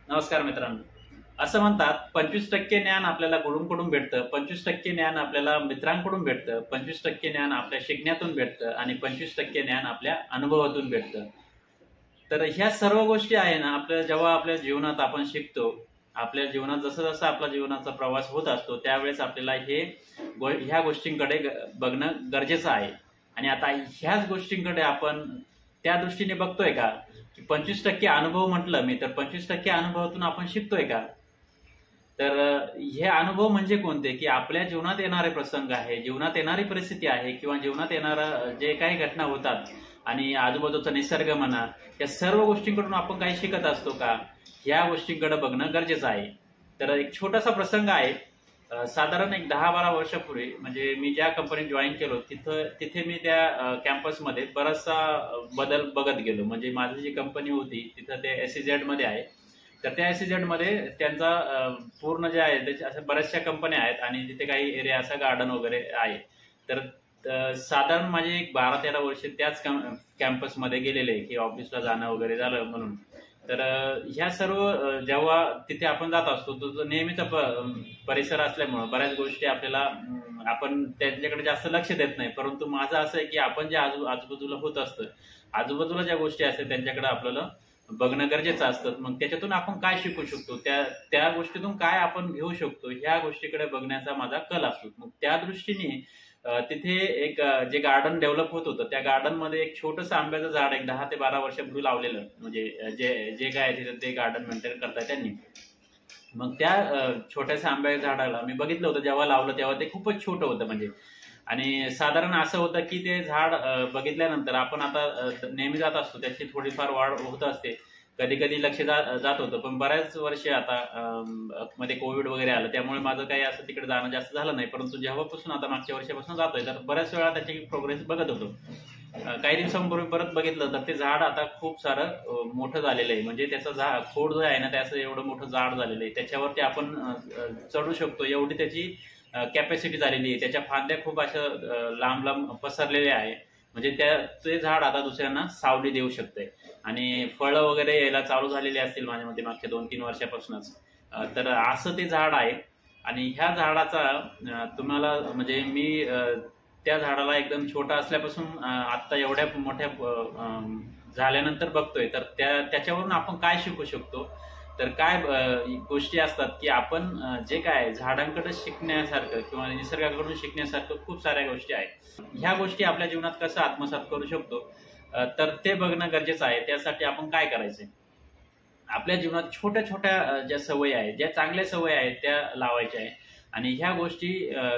नमस्कार मित्रांनो. असं म्हणतात 25% ज्ञान आपल्याला गुरूंकडून भेटतं, 25% ज्ञान आपल्याला मित्रांकडून भेटतं, 25% ज्ञान आपल्या शिकण्यातून भेटतं आणि 25% ज्ञान आपल्या अनुभवातून भेटतं. तर ह्या सर्व गोष्टी आहे ना, जेव्हा आपल्या जीवनात आपण शिकतो, आपल्या जीवनात जसं जसं आपला जीवनाचा प्रवास होत असतो त्यावेळेस आपल्याला ह्या गोष्टींकडे बघणं गरजेचं आहे. आणि आता ह्याच गोष्टींकडे आपण त्या दृष्टीने बघतोय का, की 25% अनुभव म्हटलं मी, तर 25% अनुभवातून आपण शिकतोय का? तर हे अनुभव म्हणजे कोणते, की आपल्या जीवनात येणारे प्रसंग आहे, जीवनात येणारी परिस्थिती आहे किंवा जीवनात येणारं जे काही घटना होतात आणि आजूबाजूचा निसर्ग म्हणा, या सर्व गोष्टींकडून आपण काही शिकत असतो का, ह्या गोष्टींकडे बघणं गरजेचं आहे. तर एक छोटासा प्रसंग आहे. साधारण एक 10-12 वर्षापूर्वी म्हणजे मी ज्या कंपनीत जॉईन केलो तिथे मी त्या कॅम्पसमध्ये बराचसा बदल बघत गेलो. म्हणजे माझी जी कंपनी होती तिथं ते SEZ मध्ये आहे. तर त्या SEZ मध्ये त्यांचा पूर्ण जे आहे त्याच्या अशा बऱ्याचशा कंपन्या आहेत आणि तिथे काही एरिया असा गार्डन वगैरे आहे. तर साधारण माझे एक 12-13 वर्ष त्याच कॅम्पसमध्ये गेलेले, की ऑफिसला जाणं वगैरे झालं म्हणून. तर ह्या सर्व जेव्हा तिथे आपण जात असतो तो नेहमीचा परिसर असल्यामुळं बऱ्याच गोष्टी आपल्याला आपण त्यांच्याकडे जास्त लक्ष देत नाही. परंतु माझं असं आहे की आपण जे आजूबाजूला होत असतं, आजूबाजूला ज्या गोष्टी असतात त्यांच्याकडे आपल्याला बघणं गरजेचं असतं. मग त्याच्यातून आपण काय शिकू शकतो, त्या त्या गोष्टीतून काय आपण घेऊ शकतो, ह्या गोष्टीकडे बघण्याचा माझा कल असतो. मग त्या दृष्टीने तिथे एक जे गार्डन डेव्हलप होत होतं त्या गार्डन मध्ये एक छोटंसं आंब्याचं झाड एक 10 ते 12 वर्षापूर्वी लावलेलं, म्हणजे जे जे काय तिथे ते गार्डन मेंटेन करताय त्यांनी. मग त्या छोट्याशा आंब्याच्या झाडाला मी बघितलं होतं, जेव्हा लावलं तेव्हा ते खूपच छोटं होतं म्हणजे. आणि साधारण असं होतं की ते झाड बघितल्यानंतर आपण आता नेहमी जात असतो, त्याची थोडीफार वाढ होत असते, कधी कधी लक्ष जात होतं. पण बऱ्याच वर्ष आता मध्ये कोविड वगैरे आलं त्यामुळे माझं काही असं तिकडे जाणं जास्त झालं नाही. परंतु जेव्हापासून आता मागच्या वर्षापासून जातोय तर बऱ्याच वेळा त्याची प्रोग्रेस बघत होतो. काही दिवसांपूर्वी परत बघितलं तर ते झाड आता खूप सारं मोठं झालेलं आहे. म्हणजे त्याचं खोड जो आहे ना त्याचं एवढं मोठं झाड झालेलं आहे, त्याच्यावरती आपण चढू शकतो एवढी त्याची कॅपॅसिटी झालेली आहे. त्याच्या फांद्या खूप अशा लांब लांब पसरलेल्या आहे. म्हणजे ते झाड आता दुसऱ्यांना सावली देऊ शकते आणि फळं वगैरे यायला चालू झालेली असतील माझ्या मते मागच्या 2-3 वर्षापासूनच. तर असं ते झाड आहे. आणि ह्या झाडाचा तुम्हाला म्हणजे मी त्या झाडाला एकदम छोटा असल्यापासून आता एवढ्या मोठ्या झाल्यानंतर बघतोय, तर त्याच्यावरून आपण काय शिकू शकतो. तर काय गोष्टी असतात की आपण जे काय झाडांकडे शिकण्यासारखं किंवा निसर्गाकडून शिकण्यासारखं खूप साऱ्या गोष्टी आहेत. ह्या गोष्टी आपल्या जीवनात कसं आत्मसात करू शकतो, तर ते बघणं गरजेचं आहे. त्यासाठी आपण काय करायचंय, आपल्या जीवनात छोट्या छोट्या ज्या सवयी आहेत, ज्या चांगल्या सवयी आहेत त्या लावायच्या आहे. आणि ह्या गोष्टी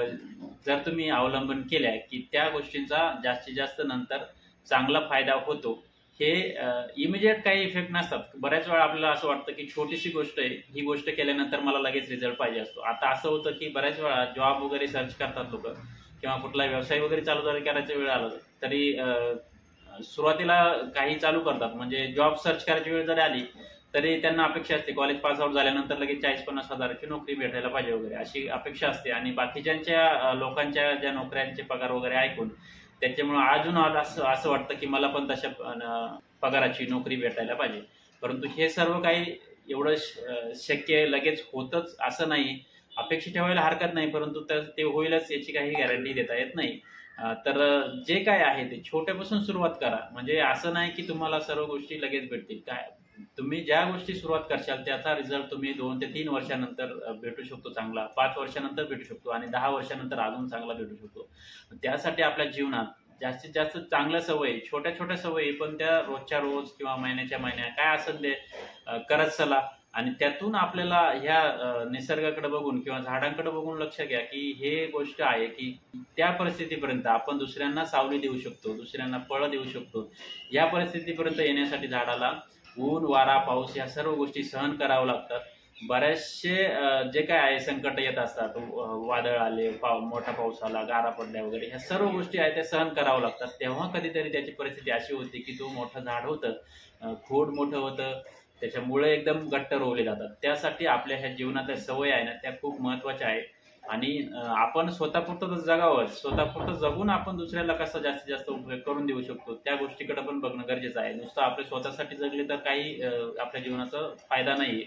जर तुम्ही अवलंबन केल्या की त्या गोष्टींचा जास्तीत जास्त नंतर चांगला फायदा होतो. हे इमिजिएट काही इफेक्ट नसतात. बऱ्याच वेळा आपल्याला असं वाटतं की छोटीशी गोष्ट आहे, ही गोष्ट केल्यानंतर मला लगेच रिझल्ट पाहिजे असतो. आता असं होतं की बऱ्याच वेळा जॉब वगैरे सर्च करतात लोक किंवा कुठला व्यवसाय वगैरे चालू करायचा वेळ आला तरी सुरुवातीला काही चालू करतात. म्हणजे जॉब सर्च करायची वेळ जरी आली तरी त्यांना अपेक्षा असते कॉलेज पास आउट झाल्यानंतर लगेच 40-50 हजाराची नोकरी भेटायला पाहिजे वगैरे अशी अपेक्षा असते. आणि बाकीच्या लोकांच्या ज्या नोकऱ्यांचे पगार वगैरे ऐकून त्याच्यामुळे अजून असं वाटतं की मला पण तशा पगाराची नोकरी भेटायला पाहिजे. परंतु हे सर्व काही एवढं शक्य लगेच होतच असं नाही. अपेक्षा ठेवायला हरकत नाही, परंतु ते होईलच याची काही गॅरंटी देता येत नाही. तर जे काय आहे ते छोट्यापासून सुरुवात करा. म्हणजे असं नाही की तुम्हाला सर्व गोष्टी लगेच भेटतील. काय तुम्ही ज्या गोष्टी सुरुवात करशाल त्याचा रिझल्ट तुम्ही 2 ते 3 वर्षानंतर भेटू शकतो चांगला, 5 वर्षानंतर भेटू शकतो आणि 10 वर्षानंतर अजून चांगला भेटू शकतो. त्यासाठी आपल्या जीवनात जास्तीत जास्त चांगल्या सवयी, छोट्या छोट्या सवयी, पण त्या रोजच्या रोज किंवा महिन्याच्या महिन्या काय असेल ते करत चला. आणि त्यातून आपल्याला ह्या निसर्गाकडे बघून किंवा झाडांकडे बघून लक्ष घ्या की हे गोष्ट आहे की त्या परिस्थितीपर्यंत आपण दुसऱ्यांना सावली देऊ शकतो, दुसऱ्यांना फळं देऊ शकतो. या परिस्थितीपर्यंत येण्यासाठी झाडाला ऊन, वारा, पाऊस या सर्व गोष्टी सहन करावं लागतात. बरेचसे जे काय आहे संकट येत असतात, वादळ आले, मोठा पाऊस आला, गारा पडल्या वगैरे, ह्या सर्व गोष्टी आहेत त्या सहन करावं लागतात. तेव्हा कधीतरी त्याची परिस्थिती अशी होती की तो मोठं झाड होतं, खोड मोठं होतं, त्याच्यामुळे एकदम घट्ट रोवले जातात. त्यासाठी आपल्या ह्या जीवनातल्या सवयी आहे ना त्या खूप महत्वाच्या आहेत. आणि आपण स्वतःपुरतं तर जगावं, स्वतःपुरतं जगून आपण दुसऱ्याला कसं जास्तीत जास्त उपयोग करून देऊ शकतो त्या गोष्टीकडे पण बघणं गरजेचं आहे. नुसतं आपल्या स्वतःसाठी जगले तर काही आपल्या जीवनाचा फायदा नाही.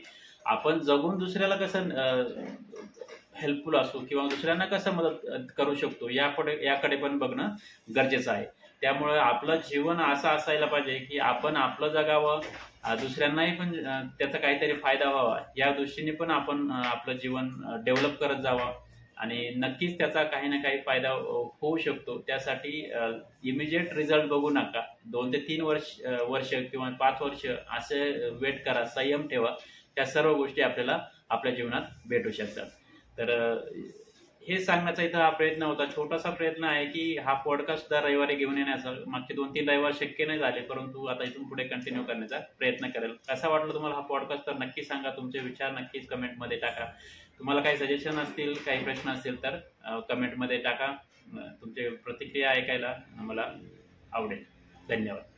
आपण जगून दुसऱ्याला कसं हेल्पफुल असू किंवा दुसऱ्यांना कसं मदत करू शकतो याकडे पण बघणं गरजेचं आहे. त्यामुळे आपलं जीवन असं असायला पाहिजे की आपण आपलं जगावं, दुसऱ्यांनाही पण त्याचा काहीतरी फायदा व्हावा या दृष्टीने पण आपण आपलं जीवन डेव्हलप करत जावं आणि नक्कीच त्याचा काही ना काही फायदा होऊ शकतो. त्यासाठी इमिजिएट रिझल्ट बघू नका. 2 ते 3 वर्ष किंवा 5 वर्ष असे वेट करा, संयम ठेवा. त्या सर्व गोष्टी आपल्याला आपल्या जीवनात भेटू शकतात. तर हे सांगण्याचा इथं हा प्रयत्न होता. छोटासा प्रयत्न आहे की हा पॉडकास्ट दर रविवारी घेऊन येण्याचा. मागचे 2-3 रविवार शक्य नाही झाले, परंतु आता इथून पुढे कंटिन्यू करण्याचा प्रयत्न करेल. कसा वाटला तुम्हाला हा पॉडकास्ट तर नक्की सांगा. तुमचे विचार नक्कीच कमेंटमध्ये टाका. तुम्हाला काही सजेशन असतील, काही प्रश्न असतील तर कमेंटमध्ये टाका. तुमचे प्रतिक्रिया ऐकायला मला आवडेल. धन्यवाद.